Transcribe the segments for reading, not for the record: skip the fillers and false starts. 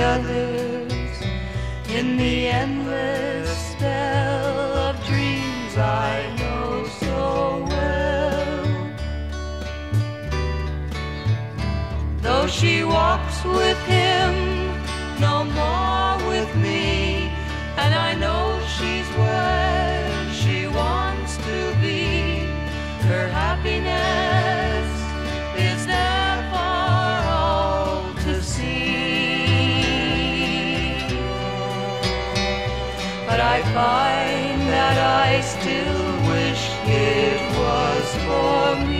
others in the endless spell of dreams I know so well. Though she walks with him, no more with me, and I know she's where she wants to be. Her happiness is there for all to see. But I find that I still wish it was for me.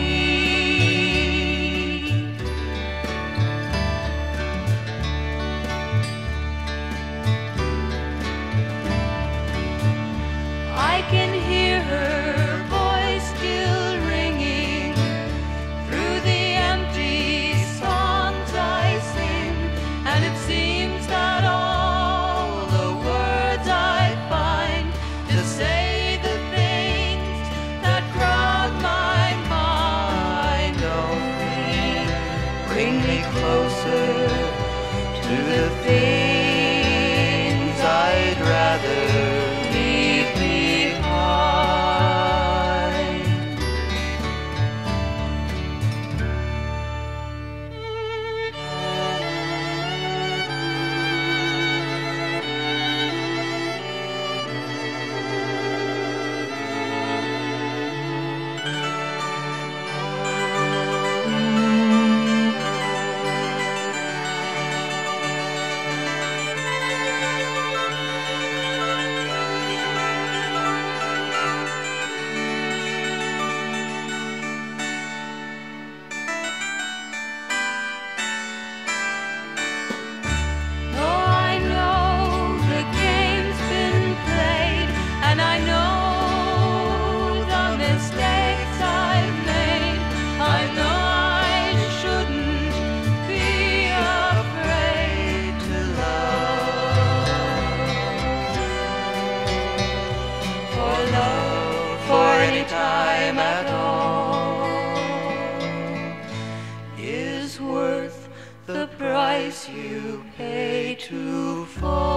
I can hear her voice still ringing through the empty songs I sing, and it seems that all the words I find to say the things that crowd my mind only bring me closer to the things I'd rather leave behind. Time at all is worth the price you pay to fall.